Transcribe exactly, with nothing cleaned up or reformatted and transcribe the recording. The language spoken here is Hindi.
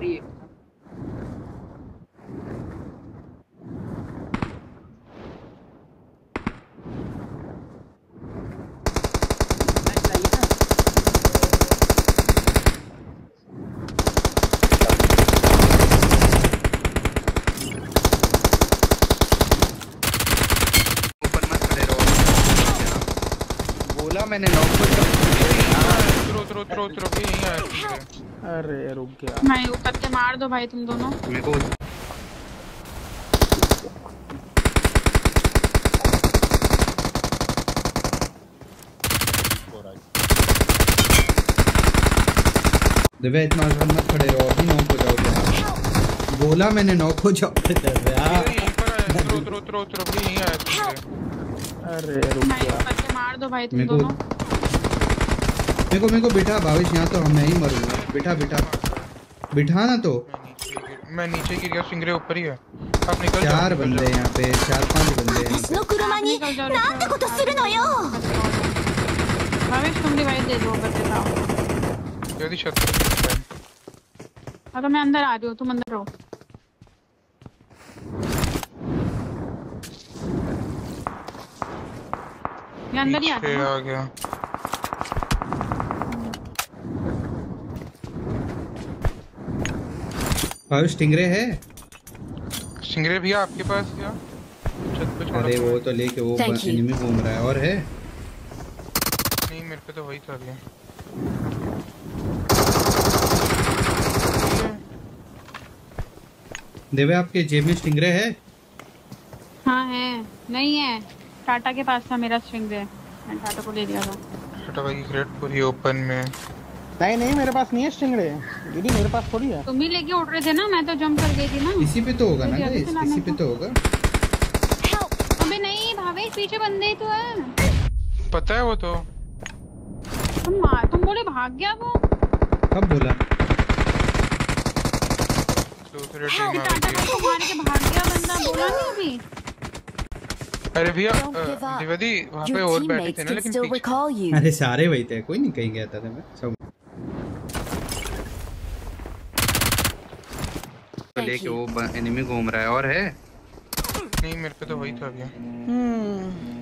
रही है। बोला मैंने नॉक को उतरो उतरो उतरो उतरो भी यहीं आया तुमसे। अरे रुक गया भाई ऊपर के मार दो भाई तुम दोनों। मेरे को दिव्या इतना आसान मत खड़े रहो, अभी नॉक हो जाओगे। बोला मैंने नॉक हो जाओ। यहीं पर आया उतरो उतरो उतरो उतरो भी यहीं आया तुमसे। अरे रुक भाई गया ऊपर के मार दो भाई तुम मेरे को दोनों। मेरे को मेरे को बिठा भाविश, यहाँ तो मैं ही मरूंगा। बिठा बिठा बिठा ना तो। मैं नीचे गिर गया, सिंगरे ऊपर ही है। आप निकल जाओ। चार बंदे यहाँ पे, चार पांच बंदे हैं यहाँ पे। 私の車になんてことするのよ。 भावेश तुम रिवाइव दे दो ऊपर से आओ। जल्दी छत पर। हाँ तो मैं अंदर आ रही हूँ, तुम अंदर रहो। मैं अंदर ही आ पीछे रहा आ गया। भाविश स्टिंगरे है? सिंगरे भैया आपके पास क्या छत पे छोड़ा? अरे वो तो लेके वो Thank you. एनिमी घूम रहा है। और है? नहीं मेरे पे तो वही था भैया। देवे आपके जेब में स्टिंगरे है? हाँ है, नहीं है, टाटा के पास था मेरा स्ट्रिंग है, मैंने टाटा को ले लिया था। छोटा भाई की क्रेट पूरी ओपन में। नहीं नहीं मेरे पास नहीं है स्टिंगरे दीदी, मेरे पास थोड़ी है। तुम ही लेके उड़ रहे थे ना, मैं तो जंप कर गई थी ना। इसी पे तो होगा ना जल्दी गाइस, चलाने इसी पे को। तो होगा। अबे नहीं भावेश, पीछे बंदे ही तो है। पता है वो तो। तुम मार, तुम बोले भाग गया वो। कब बोला? दूसरे टीम आ टाटा गई। को मार के भाग गया बंदा, बोला नहीं अभी। अरे भैया Don't give up. द्विवेदी वहाँ पे Your और बैठे teammates थे ना, can लेकिन still पीछे recall you. अरे सारे वही थे, कोई नहीं कहीं गया था मैं सब Thank लेके you. वो एनिमी घूम रहा है। और है? नहीं मेरे पे तो वही था भैया। हम्म